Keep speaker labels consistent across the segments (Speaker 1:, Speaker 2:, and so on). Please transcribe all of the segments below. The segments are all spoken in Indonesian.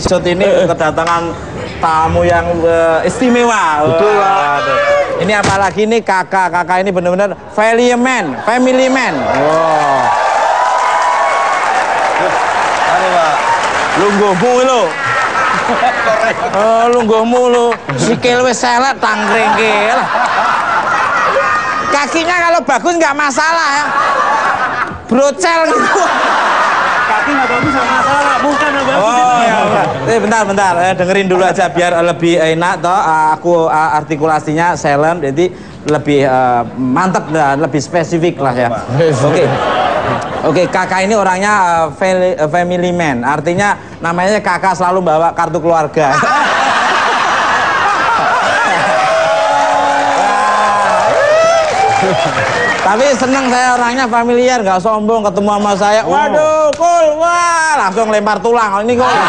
Speaker 1: episode ini kedatangan tamu yang istimewa.
Speaker 2: Betul, Pak.
Speaker 1: Ini apalagi nih kakak ini benar-benar family man. Wow.
Speaker 2: Anu, Pak.
Speaker 1: Lungguhmu lo. Lungguhmu lo. Sikil wis selet tangkringke lah. Kakinya kalau bagus nggak masalah ya. Brocel gitu.
Speaker 3: Kaki nggak bagus nggak masalah, bukan nggak bagus.
Speaker 1: Oh ya, bentar, dengerin dulu aja biar lebih enak toh. Aku artikulasinya silent, jadi lebih mantap, lebih spesifik lah ya. Oke, kakak ini orangnya family man, artinya namanya kakak selalu bawa kartu keluarga. Tapi seneng saya orangnya familiar, nggak sombong, ketemu sama saya. Waduh, cool, wah, langsung lempar tulang. Ini kok.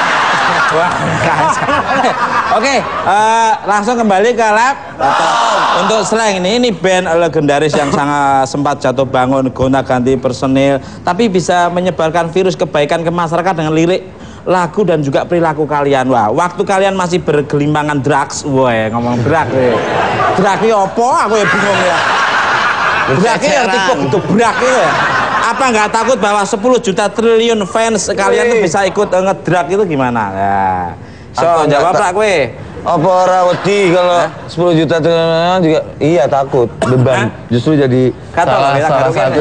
Speaker 1: Oke, langsung kembali ke lab. Untuk slang ini band legendaris yang sangat sempat jatuh bangun, gonta-ganti personil, tapi bisa menyebarkan virus kebaikan ke masyarakat dengan lirik, lagu dan juga perilaku kalian. Wah, waktu kalian masih bergelimbangan drugs, wah ngomong drug, drug opo? Aku ya bingung ya. Braknya arti kok gitu, braknya ya. Apa nggak takut bahwa 10 juta triliun fans kalian tuh bisa ikut ngedrag itu gimana? Nah, so jawab lah gue.
Speaker 2: Apa ora wedi kalau 10 juta triliun juga iya takut beban justru jadi salah satu.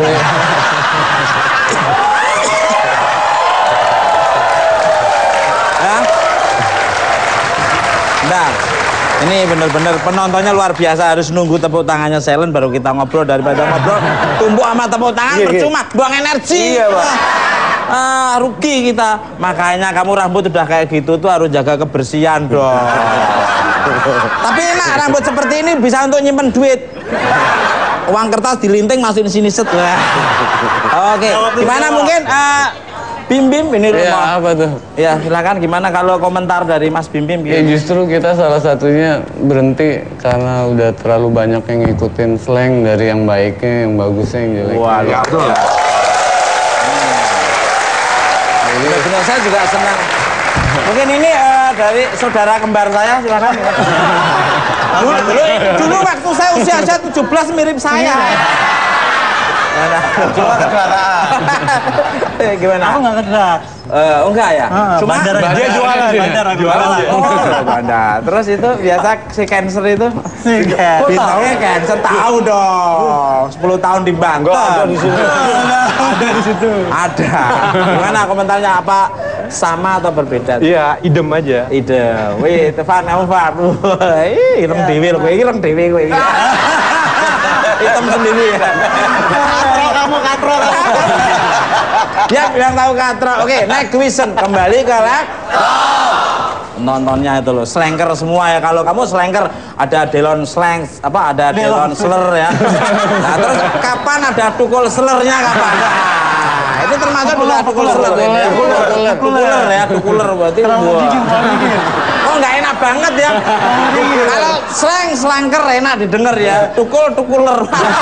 Speaker 1: Nah, ini bener-bener penontonnya luar biasa, harus nunggu tepuk tangannya silent baru kita ngobrol, daripada ngobrol tumpuk sama tepuk tangan percuma, buang energi.
Speaker 2: Iya, Pak.
Speaker 1: Rugi kita. Makanya kamu rambut udah kayak gitu tuh harus jaga kebersihan dong. Tapi enak rambut seperti ini bisa untuk nyimpen duit. Uang kertas dilinting masukin sini set. Oke, gimana mungkin Bim ini rumah.
Speaker 4: Ya, apa tuh?
Speaker 1: Ya silakan, gimana kalau komentar dari Mas Bim gitu?
Speaker 4: Ya justru kita salah satunya berhenti karena udah terlalu banyak yang ngikutin slang, dari yang baiknya, yang bagusnya, yang jeleknya.
Speaker 1: Wah, ya betul. Benar, saya juga senang. Mungkin ini dari saudara kembar saya, silakan. Dulu waktu saya usia 17 mirip saya.
Speaker 2: Cuma kedaraan.
Speaker 1: Gimana?
Speaker 3: Aku nggak ngedrak.
Speaker 1: Enggak ya? Cuma
Speaker 3: Dia jualan.
Speaker 1: bandar. Terus itu biasa si cancer itu. Bintangnya cancer, tahu dong. 10 tahun di Banten.
Speaker 2: Ada di sini.
Speaker 3: Ada di situ.
Speaker 1: Ada. Gimana komentarnya, apa sama atau berbeda?
Speaker 5: Iya, idem aja.
Speaker 1: Idem. Wih, Tefan, kamu Fan. Ireng dewi loh, ireng dewi gue. Hitam sendiri ya. Katro. Ya, yang tahu katro. Oke, next question. Kembali ke lab. Nontonnya itu loh, slanker semua ya. Kalau kamu slanker, ada Delon slang, ada Delon slur ya. Nah, terus kapan ada tukul slurnya kapan? Nah, itu termasuk juga tukul slur. Tukuler berarti. Oh, nggak enak banget ya. Kalau slanker enak didengar ya. Tukuler.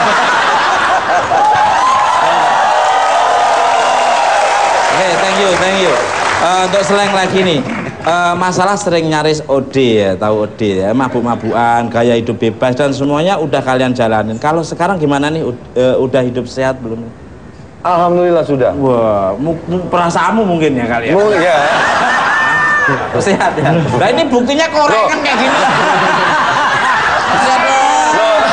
Speaker 1: Oke, thank you. Untuk slang lagi nih, masalah sering nyaris OD ya, tahu OD ya, mabuk-mabukan, gaya hidup bebas dan semuanya udah kalian jalanin. Kalau sekarang gimana nih, udah hidup sehat belum?
Speaker 2: Alhamdulillah sudah.
Speaker 1: Wah, perasaanmu mungkin ya kali ya?
Speaker 2: Iya.
Speaker 1: Sehat ya. Nah ini buktinya korengan kayak gini. Sehat dong.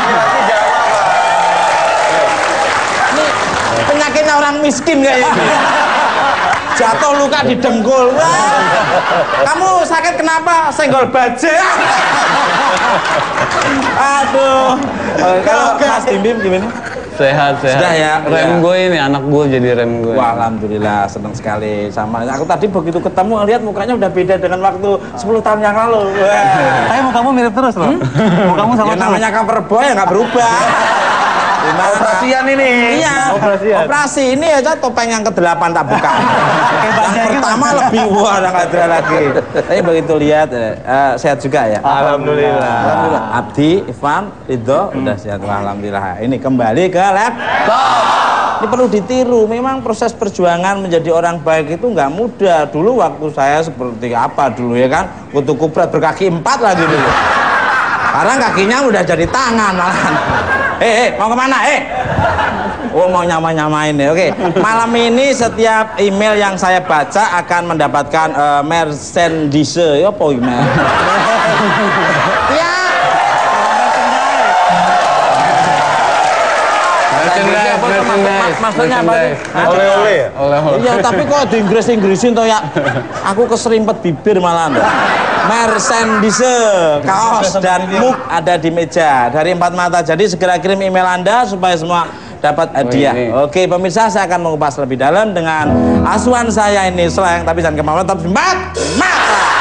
Speaker 1: Ini penyakitnya orang miskin kayaknya. Jatuh luka di dengkul. Wah, kamu sakit kenapa? Senggol baja. Aduh. Kalau Mas Bim gimana?
Speaker 4: Sehat.
Speaker 1: Sudah ya.
Speaker 4: Rem gue ini, anak gue jadi rem gue.
Speaker 1: Wah, alhamdulillah, senang sekali sama. Aku tadi begitu ketemu lihat mukanya udah beda dengan waktu 10 tahun yang lalu.
Speaker 3: Mukamu mirip terus loh. Mukamu sama
Speaker 1: ya, namanya cover boy ya nggak berubah. Gimana?
Speaker 2: Operasian ini.
Speaker 1: Iya.
Speaker 3: Operasian.
Speaker 1: Operasi ini aja topeng yang ke-8 tak buka. Yang pertama lebih wah udah nggak ada lagi. Tapi begitu lihat sehat juga ya.
Speaker 2: Alhamdulillah.
Speaker 1: Alhamdulillah. Abdi, Ivan, Ridho udah sehat. Alhamdulillah. Ini kembali ke laptop. Ini perlu ditiru. Memang proses perjuangan menjadi orang baik itu nggak mudah. Dulu waktu saya seperti apa dulu ya kan, kutu kupret berkaki 4 lagi dulu. Sekarang kakinya udah jadi tangan malahan. Mau kemana? Oh mau nyama-nyamain ya. Oke. Malam ini setiap email yang saya baca akan mendapatkan merchandise. Ya apa email? Ya. Maksudnya apa sih?
Speaker 2: Oleh-oleh ya?
Speaker 4: Oleh-oleh.
Speaker 1: Iya, tapi kok di Inggris-Inggrisin toh ya. Aku keserimpet bibir malah. Merchandise, kaos dan mug ada di meja dari 4 mata. Jadi segera kirim email Anda supaya semua dapat hadiah. Oke, pemirsa, saya akan mengupas lebih dalam dengan asuhan saya ini slang, tapi jangan kemauan tetap 4 mata.